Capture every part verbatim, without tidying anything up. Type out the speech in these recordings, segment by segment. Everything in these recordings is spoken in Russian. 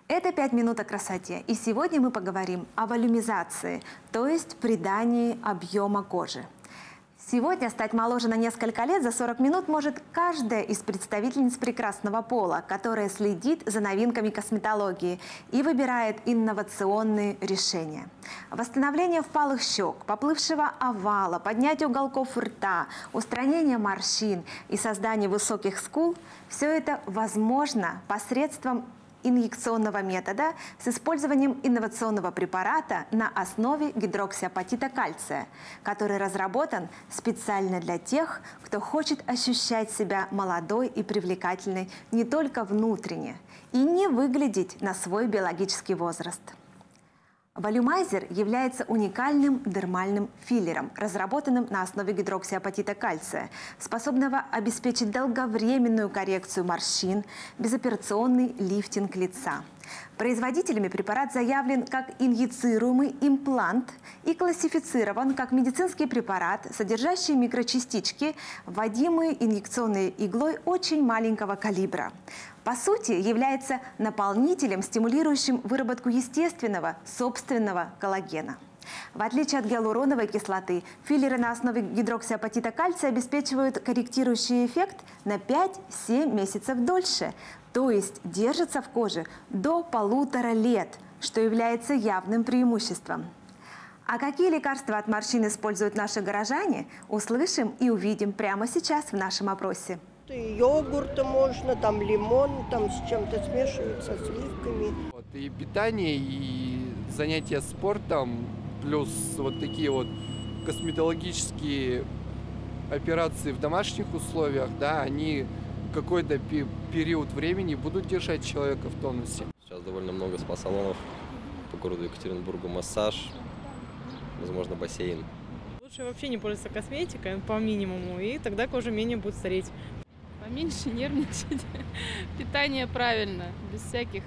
Это «пять минут о красоте». И сегодня мы поговорим о волюмизации, то есть придании объема кожи. Сегодня стать моложе на несколько лет за сорок минут может каждая из представительниц прекрасного пола, которая следит за новинками косметологии и выбирает инновационные решения. Восстановление впалых щек, поплывшего овала, поднятие уголков рта, устранение морщин и создание высоких скул – все это возможно посредством инъекционного метода с использованием инновационного препарата на основе гидроксиапатита кальция, который разработан специально для тех, кто хочет ощущать себя молодой и привлекательной не только внутренне и не выглядеть на свой биологический возраст. Волюмайзер является уникальным дермальным филлером, разработанным на основе гидроксиапатита кальция, способного обеспечить долговременную коррекцию морщин, безоперационный лифтинг лица. Производителями препарат заявлен как инъецируемый имплант и классифицирован как медицинский препарат, содержащий микрочастички, вводимые инъекционной иглой очень маленького калибра. По сути, является наполнителем, стимулирующим выработку естественного, собственного коллагена. В отличие от гиалуроновой кислоты, филлеры на основе гидроксиапатита кальция обеспечивают корректирующий эффект на пять-семь месяцев дольше, то есть держатся в коже до полутора лет, что является явным преимуществом. А какие лекарства от морщин используют наши горожане, услышим и увидим прямо сейчас в нашем опросе. И йогурты можно, там лимон, там с чем-то смешивают, со сливками. Вот, и питание, и занятия спортом, плюс вот такие вот косметологические операции в домашних условиях, да, они какой-то период времени будут держать человека в тонусе. Сейчас довольно много спа-салонов по городу Екатеринбургу, массаж, возможно, бассейн. Лучше вообще не пользоваться косметикой по минимуму, и тогда кожа менее будет стареть. Поменьше нервничать, питание правильно, без всяких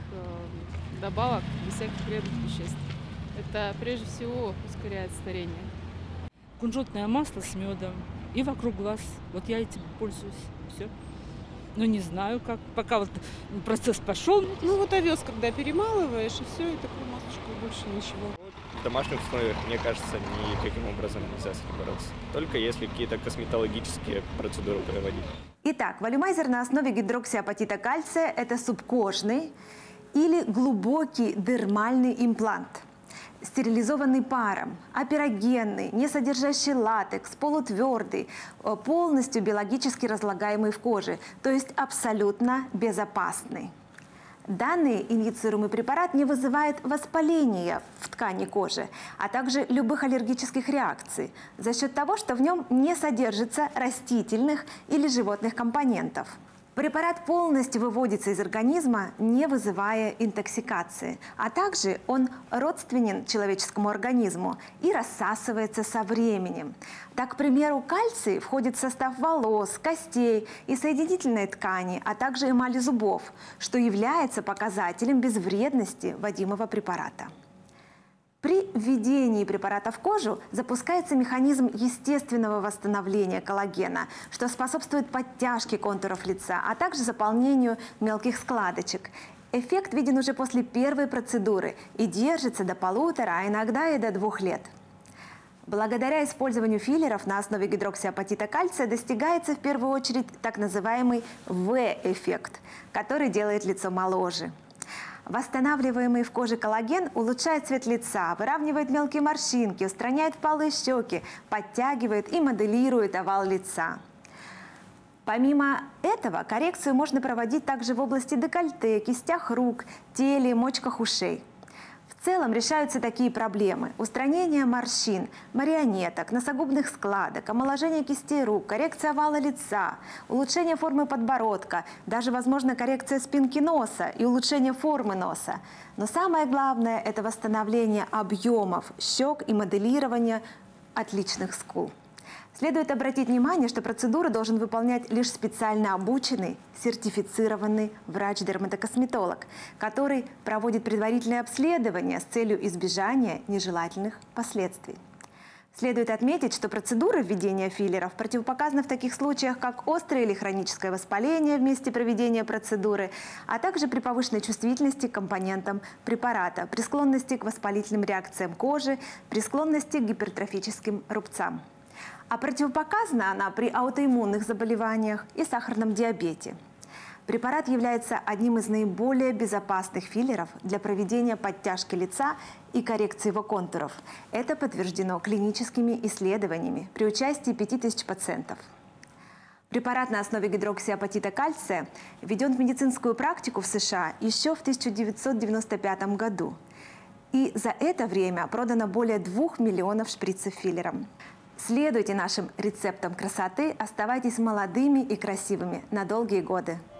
э, добавок, без всяких вредных веществ. Это прежде всего ускоряет старение. Кунжутное масло с медом и вокруг глаз. Вот я этим пользуюсь. Все. Но не знаю, как. Пока вот процесс пошел. Ну вот овес, когда перемалываешь, и все, и такую масочку, больше ничего. В домашних условиях, мне кажется, никаким образом нельзя с этим бороться. Только если какие-то косметологические процедуры проводить. Итак, волюмайзер на основе гидроксиапатита кальция – это субкожный или глубокий дермальный имплант, стерилизованный паром, аперогенный, не содержащий латекс, полутвердый, полностью биологически разлагаемый в коже, то есть абсолютно безопасный. Данный инъецируемый препарат не вызывает воспаления в ткани кожи, а также любых аллергических реакций за счет того, что в нем не содержится растительных или животных компонентов. Препарат полностью выводится из организма, не вызывая интоксикации, а также он родственен человеческому организму и рассасывается со временем. Так, к примеру, кальций входит в состав волос, костей и соединительной ткани, а также эмали зубов, что является показателем безвредности вводимого препарата. При введении препарата в кожу запускается механизм естественного восстановления коллагена, что способствует подтяжке контуров лица, а также заполнению мелких складочек. Эффект виден уже после первой процедуры и держится до полутора, а иногда и до двух лет. Благодаря использованию филлеров на основе гидроксиапатита кальция достигается в первую очередь так называемый вэ-эффект, который делает лицо моложе. Восстанавливаемый в коже коллаген улучшает цвет лица, выравнивает мелкие морщинки, устраняет впалые щеки, подтягивает и моделирует овал лица. Помимо этого, коррекцию можно проводить также в области декольте, кистях рук, теле, мочках ушей. В целом решаются такие проблемы: устранение морщин, марионеток, носогубных складок, омоложение кистей рук, коррекция овала лица, улучшение формы подбородка, даже, возможно, коррекция спинки носа и улучшение формы носа. Но самое главное – это восстановление объемов щек и моделирование отличных скул. Следует обратить внимание, что процедуру должен выполнять лишь специально обученный, сертифицированный врач-дерматокосметолог, который проводит предварительное обследование с целью избежания нежелательных последствий. Следует отметить, что процедуры введения филлеров противопоказаны в таких случаях, как острое или хроническое воспаление в месте проведения процедуры, а также при повышенной чувствительности к компонентам препарата, при склонности к воспалительным реакциям кожи, при склонности к гипертрофическим рубцам. А противопоказана она при аутоиммунных заболеваниях и сахарном диабете. Препарат является одним из наиболее безопасных филлеров для проведения подтяжки лица и коррекции его контуров. Это подтверждено клиническими исследованиями при участии пяти тысяч пациентов. Препарат на основе гидроксиапатита кальция введен в медицинскую практику в США еще в тысяча девятьсот девяносто пятом году. И за это время продано более двух миллионов шприцев филлером. Следуйте нашим рецептам красоты, оставайтесь молодыми и красивыми на долгие годы.